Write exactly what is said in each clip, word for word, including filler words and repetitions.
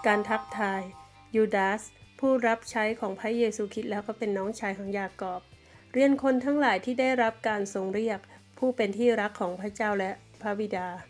การทักทายยูดาสผู้รับใช้ของพระเยซูคริสต์แล้วก็เป็นน้องชายของยากอบเรียนคนทั้งหลายที่ได้รับการทรงเรียกผู้เป็นที่รักของพระเจ้าและพระบิดา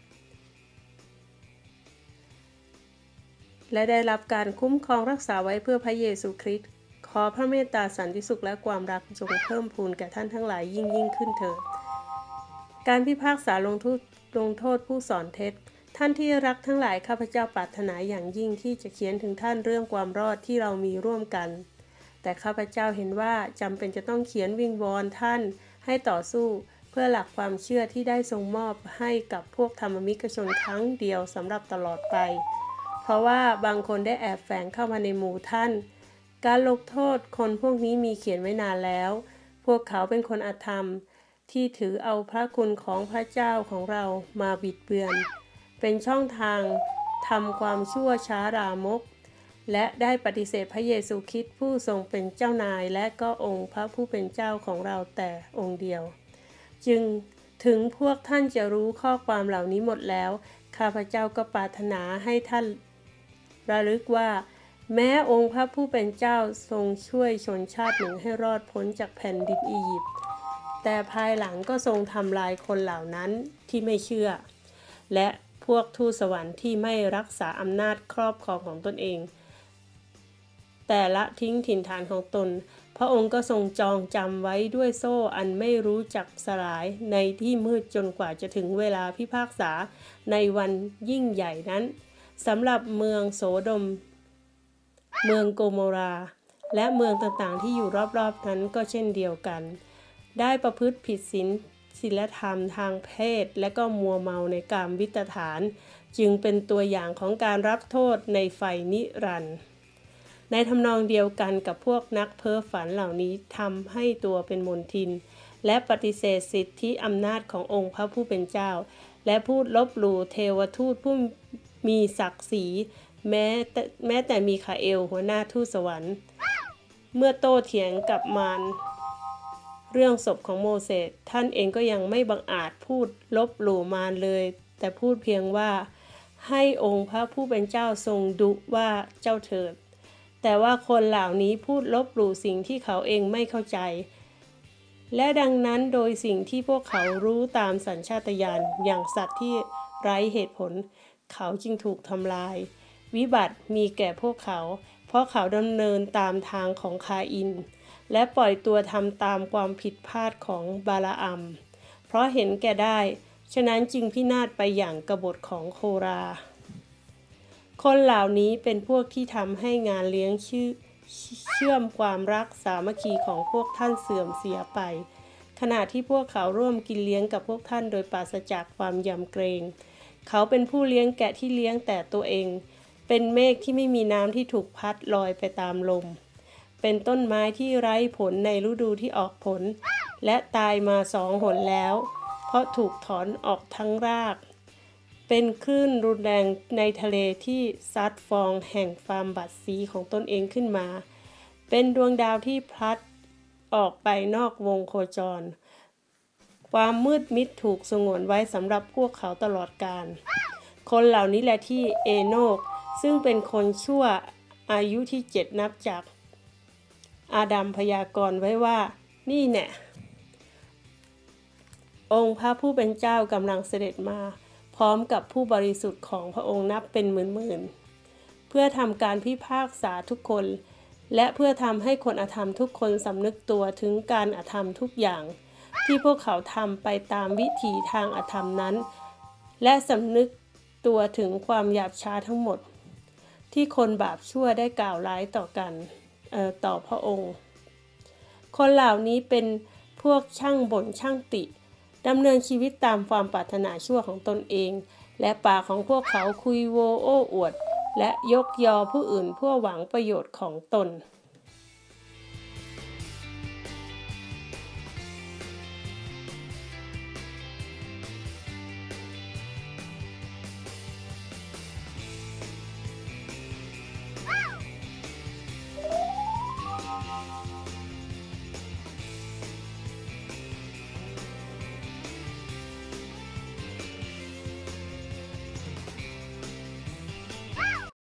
และได้รับการคุ้มครองรักษาไว้เพื่อพระเยซูคริสต์ขอพระเมตตาสันติสุขและความรักจงเพิ่มพูนแก่ท่านทั้งหลายยิ่งยิ่งขึ้นเถิดการพิพากษาลงโทษลงโทษผู้สอนเท็จท่านที่รักทั้งหลายข้าพเจ้าปรารถนาอย่างยิ่งที่จะเขียนถึงท่านเรื่องความรอดที่เรามีร่วมกันแต่ข้าพเจ้าเห็นว่าจำเป็นจะต้องเขียนวิงวอนท่านให้ต่อสู้เพื่อหลักความเชื่อที่ได้ทรงมอบให้กับพวกธรรมมิกชนครั้งเดียวสำหรับตลอดไปเพราะว่าบางคนได้แอบแฝงเข้ามาในหมู่ท่านการลงโทษคนพวกนี้มีเขียนไว้นานแล้วพวกเขาเป็นคนอธรรมที่ถือเอาพระคุณของพระเจ้าของเรามาบิดเบือนเป็นช่องทางทำความชั่วช้ารามกและได้ปฏิเสธพระเยซูคริสต์ผู้ทรงเป็นเจ้านายและก็องค์พระผู้เป็นเจ้าของเราแต่องค์เดียวจึงถึงพวกท่านจะรู้ข้อความเหล่านี้หมดแล้วข้าพเจ้าก็ปรารถนาให้ท่านระลึกว่าแม้องค์พระผู้เป็นเจ้าทรงช่วยชนชาติหนึ่งให้รอดพ้นจากแผ่นดินอียิปต์แต่ภายหลังก็ทรงทำลายคนเหล่านั้นที่ไม่เชื่อและพวกทูตสวรรค์ที่ไม่รักษาอำนาจครอบครองของตนเองแต่ละทิ้งถิ่นฐานของตนพระองค์ก็ทรงจองจำไว้ด้วยโซ่อันไม่รู้จักสลายในที่มืดจนกว่าจะถึงเวลาพิพากษาในวันยิ่งใหญ่นั้นสำหรับเมืองโสโดมเมืองโกโมราและเมืองต่างๆที่อยู่รอบๆนั้นก็เช่นเดียวกันได้ประพฤติผิดศีลศีลธรรมทางเพศและก็มัวเมาในกามวิตฐานจึงเป็นตัวอย่างของการรับโทษในไฟนิรันดร์ในทำนองเดียวกันกับพวกนักเพ้อฝันเหล่านี้ทำให้ตัวเป็นมนทินและปฏิเสธสิทธิอำนาจขององค์พระผู้เป็นเจ้าและพูดลบหลู่เทวทูตผู้มีศักดิ์ศรีแม้แต่แม้แต่มีคาเอลหัวหน้าทูตสวรรค์เมื่อโต้เถียงกับมารเรื่องศพของโมเสสท่านเองก็ยังไม่บังอาจพูดลบหลู่มารเลยแต่พูดเพียงว่าให้องค์พระผู้เป็นเจ้าทรงดุว่าเจ้าเถิดแต่ว่าคนเหล่านี้พูดลบหลู่สิ่งที่เขาเองไม่เข้าใจและดังนั้นโดยสิ่งที่พวกเขารู้ตามสัญชาตญาณอย่างสัตว์ที่ไร้เหตุผลเขาจึงถูกทำลายวิบัติมีแก่พวกเขาเพราะเขาดำเนินตามทางของคาอินและปล่อยตัวทำตามความผิดพลาดของบาลาอัมเพราะเห็นแก่ได้ฉะนั้นจึงพินาศไปอย่างกบฏของโคราคนเหล่านี้เป็นพวกที่ทำให้งานเลี้ยงชื่อเชื่อมความรักสามัคคีของพวกท่านเสื่อมเสียไปขณะที่พวกเขาร่วมกินเลี้ยงกับพวกท่านโดยปราศจากความยำเกรงเขาเป็นผู้เลี้ยงแกะที่เลี้ยงแต่ตัวเองเป็นเมฆที่ไม่มีน้ำที่ถูกพัดลอยไปตามลมเป็นต้นไม้ที่ไร้ผลในฤดูที่ออกผลและตายมาสองหนแล้วเพราะถูกถอนออกทั้งรากเป็นคลื่นรุนแรงในทะเลที่ซัดฟองแห่งความบัดสีของตนเองขึ้นมาเป็นดวงดาวที่พลัดออกไปนอกวงโคจรความมืดมิดถูกสงวนไว้สำหรับพวกเขาตลอดกาลคนเหล่านี้แหละที่เอโนกซึ่งเป็นคนชั่วอายุที่เจ็ดนับจากอาดัมพยากรณ์ไว้ว่านี่แน่องค์พระผู้เป็นเจ้ากำลังเสด็จมาพร้อมกับผู้บริสุทธิ์ของพระองค์นับเป็นหมื่นๆเพื่อทำการพิพากษาทุกคนและเพื่อทำให้คนอธรรมทุกคนสำนึกตัวถึงการอธรรมทุกอย่างที่พวกเขาทำไปตามวิถีทางอธรรมนั้นและสำนึกตัวถึงความหยาบช้าทั้งหมดที่คนบาปชั่วได้กล่าวร้ายต่อกันเอ่อต่อพระองค์คนเหล่านี้เป็นพวกช่างบ่นช่างติดำเนินชีวิตตามความปรารถนาชั่วของตนเองและปากของพวกเขาคุยโวโอ้อวดและยกยอผู้อื่นเพื่อหวังประโยชน์ของตน